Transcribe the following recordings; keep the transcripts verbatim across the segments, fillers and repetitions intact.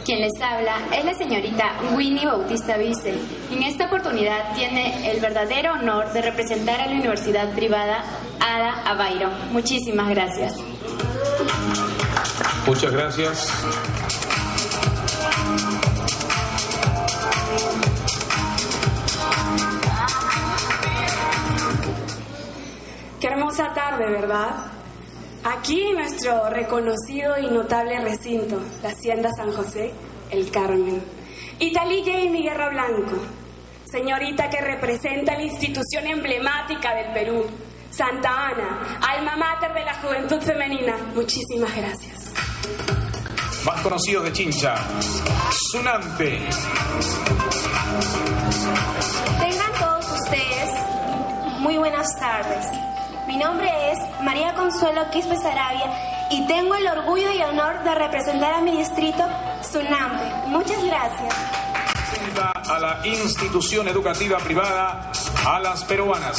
Quien les habla es la señorita Winnie Bautista Bissell. En esta oportunidad tiene el verdadero honor de representar a la universidad privada Ada Abairo. Muchísimas gracias. Muchas gracias. Qué hermosa tarde, ¿verdad? Aquí en nuestro reconocido y notable recinto, la Hacienda San José, El Carmen. Italí Jamie Guerra Blanco, señorita que representa la institución emblemática del Perú, Santa Ana, alma mater de la juventud femenina. Muchísimas gracias. Más conocido de Chincha, Sunante. Tengan todos ustedes muy buenas tardes. Mi nombre es María Consuelo Quispe Sarabia y tengo el orgullo y honor de representar a mi distrito, Sunampe. Muchas gracias. Presenta a la institución educativa privada Alas Peruanas.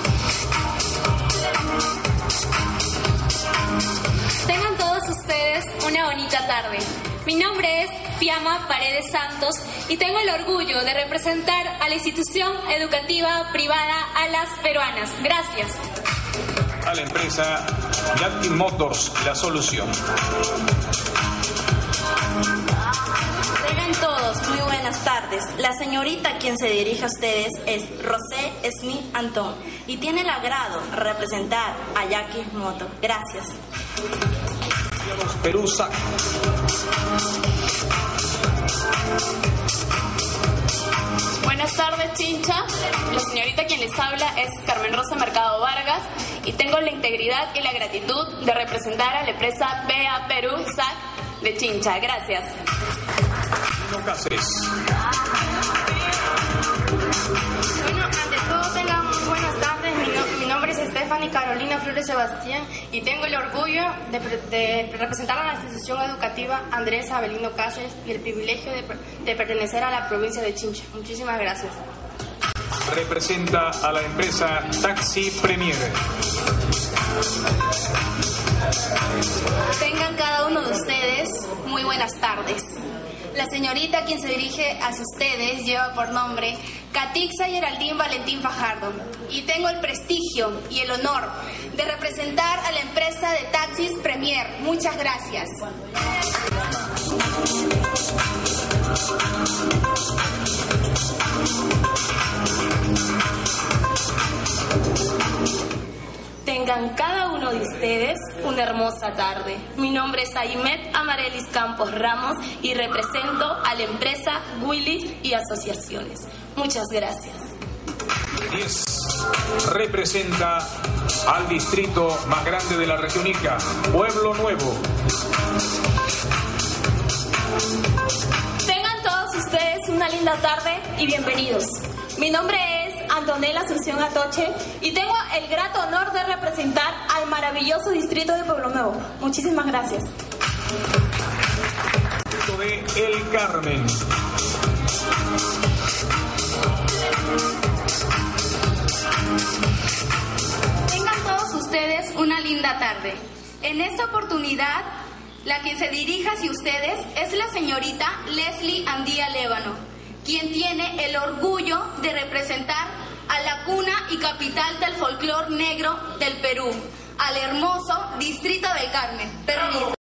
Tengan todos ustedes una bonita tarde. Mi nombre es Fiamma Paredes Santos y tengo el orgullo de representar a la institución educativa privada Alas Peruanas. Gracias. A la empresa Yachting Motors, la solución. Tengan todos muy buenas tardes. La señorita a quien se dirige a ustedes es Rosé Smith Antón y tiene el agrado de representar a Yachting Motors. Gracias. Perú S A C. Buenas tardes, Chincha. La señorita quien les habla es Carmen Rosa Mercado Vargas y tengo la integridad y la gratitud de representar a la empresa B A Perú S A C de Chincha. Gracias. Lino Cáceres. Bueno, ante todo tengan muy buenas tardes. Mi, no, mi nombre es Stephanie Carolina Flores Sebastián y tengo el orgullo de, de representar a la institución educativa Andrés Avelino Cáceres y el privilegio de, de pertenecer a la provincia de Chincha. Muchísimas gracias. Representa a la empresa Taxi Premier. Tengan cada uno de ustedes muy buenas tardes. La señorita a quien se dirige hacia ustedes lleva por nombre Catixa Geraldine Valentín Fajardo y tengo el prestigio y el honor de representar a la empresa de taxis Premier. Muchas gracias. Tengan cada uno de ustedes una hermosa tarde. Mi nombre es Aimet Amarelis Campos Ramos y represento a la empresa Willis y Asociaciones. Muchas gracias. diez. Representa al distrito más grande de la región Ica, Pueblo Nuevo. Tengan todos ustedes una linda tarde y bienvenidos. Mi nombre es Antonella Asunción Atoche y tengo el grato honor de representar al maravilloso distrito de Pueblo Nuevo. Muchísimas gracias. Distrito de El Carmen. Tengan todos ustedes una linda tarde. En esta oportunidad, la que se dirige hacia ustedes es la señorita Leslie Andía Lévano, quien tiene el orgullo de representar a la cuna y capital del folclor negro del Perú, al hermoso distrito del Carmen. Permiso.